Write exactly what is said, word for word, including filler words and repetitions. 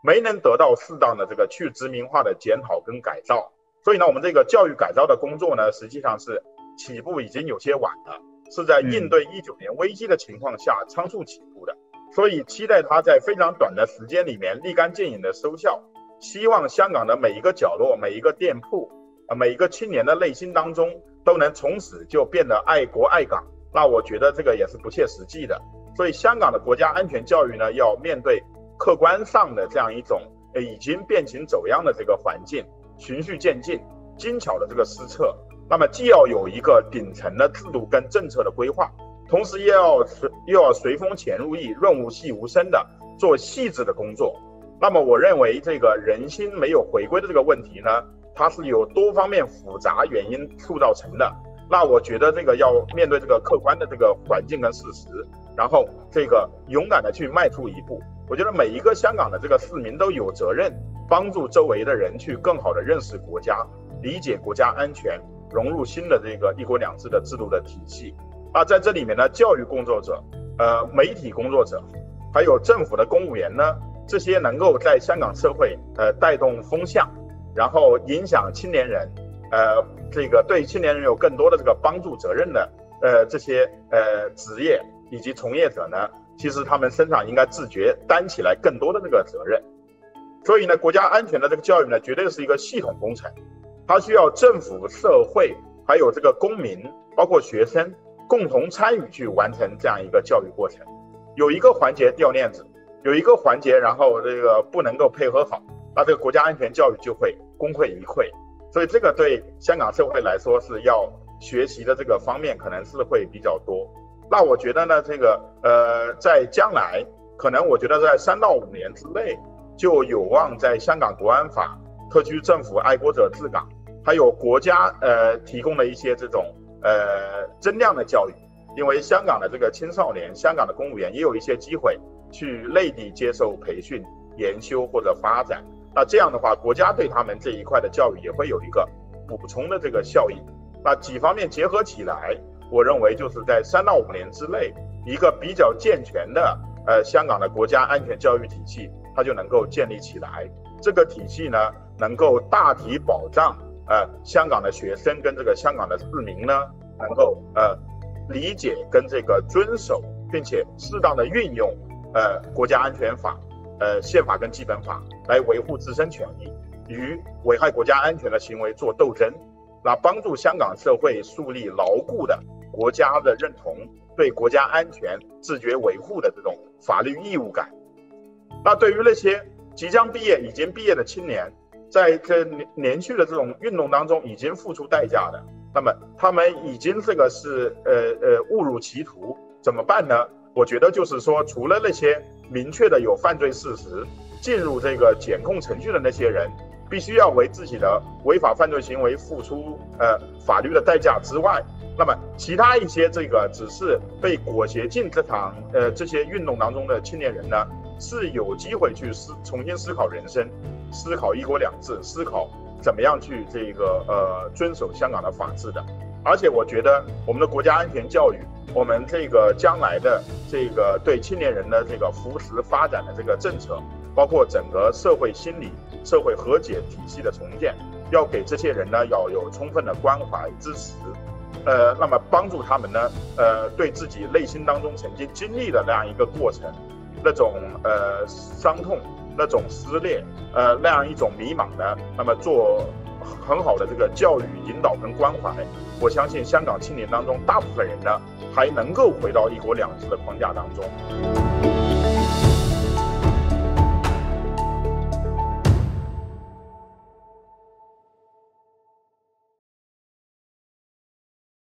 没能得到适当的这个去殖民化的检讨跟改造。所以呢，我们这个教育改造的工作呢，实际上是起步已经有些晚了，是在应对一九年危机的情况下仓促起步的。所以期待它在非常短的时间里面立竿见影的收效。希望香港的每一个角落、每一个店铺、每一个青年的内心当中都能从此就变得爱国爱港。那我觉得这个也是不切实际的。所以香港的国家安全教育呢，要面对客观上的这样一种已经变形走样的这个环境，循序渐进、精巧的这个施策。那么既要有一个顶层的制度跟政策的规划，同时又要又要随风潜入意、润物细无声的做细致的工作。那么我认为这个人心没有回归的这个问题呢，它是有多方面复杂原因塑造成的。那我觉得这个要面对这个客观的这个环境跟事实，然后这个勇敢的去迈出一步。我觉得每一个香港的这个市民都有责任帮助周围的人去更好的认识国家，理解国家安全，融入新的这个一国两制的制度的体系。啊，在这里面呢，教育工作者、呃媒体工作者，还有政府的公务员呢，这些能够在香港社会呃带动风向，然后影响青年人，呃这个对青年人有更多的这个帮助责任的呃这些呃职业以及从业者呢，其实他们身上应该自觉担起来更多的这个责任。所以呢，国家安全的这个教育呢，绝对是一个系统工程，它需要政府、社会还有这个公民，包括学生共同参与去完成这样一个教育过程。有一个环节掉链子，有一个环节然后这个不能够配合好，那这个国家安全教育就会功亏一篑。所以这个对香港社会来说是要学习的这个方面可能是会比较多。那我觉得呢，这个呃在将来可能我觉得在三到五年之内就有望在香港国安法、特区政府爱国者治港，还有国家呃提供的一些这种呃增量的教育。因为香港的这个青少年、香港的公务员也有一些机会去内地接受培训、研修或者发展，那这样的话，国家对他们这一块的教育也会有一个补充的这个效益。那几方面结合起来，我认为就是在三到五年之内，一个比较健全的呃香港的国家安全教育体系，它就能够建立起来。这个体系呢，能够大体保障呃香港的学生跟这个香港的市民呢，能够呃理解跟这个遵守，并且适当的运用呃国家安全法、呃宪法跟基本法来维护自身权益，与危害国家安全的行为做斗争，那帮助香港社会树立牢固的国家的认同，对国家安全自觉维护的这种法律义务感。那对于那些即将毕业、已经毕业的青年，在这连续的这种运动当中已经付出代价的，那么他们已经这个是呃呃误入歧途，怎么办呢？我觉得就是说，除了那些明确的有犯罪事实进入这个检控程序的那些人，必须要为自己的违法犯罪行为付出呃法律的代价之外，那么其他一些这个只是被裹挟进这场呃这些运动当中的青年人呢，是有机会去思重新思考人生，思考一国两制，思考怎么样去这个呃遵守香港的法治的。而且我觉得我们的国家安全教育，我们这个将来的这个对青年人的这个扶持发展的这个政策，包括整个社会心理、社会和解体系的重建，要给这些人呢要有充分的关怀支持，呃，那么帮助他们呢，呃，对自己内心当中曾经经历的那样一个过程，那种呃伤痛、那种撕裂、呃那样一种迷茫呢，那么做很好的这个教育引导跟关怀。我相信香港青年当中大部分人呢，还能够回到一国两制的框架当中。